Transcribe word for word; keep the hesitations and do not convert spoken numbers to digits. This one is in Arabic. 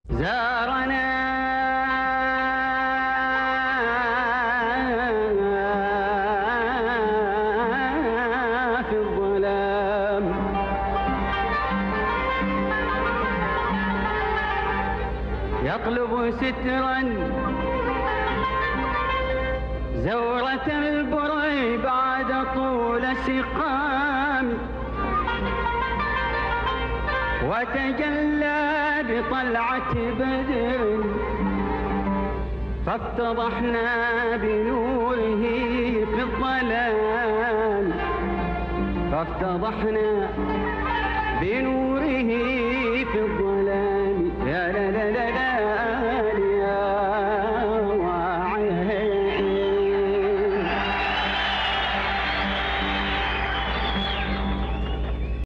زارنا في الظلام يطلب سترا زورة البري بعد طول سقام وتجلى بطلعة بدر فافتضحنا بنوره في الظلام فافتضحنا بنوره في الظلام. لا لا لا لا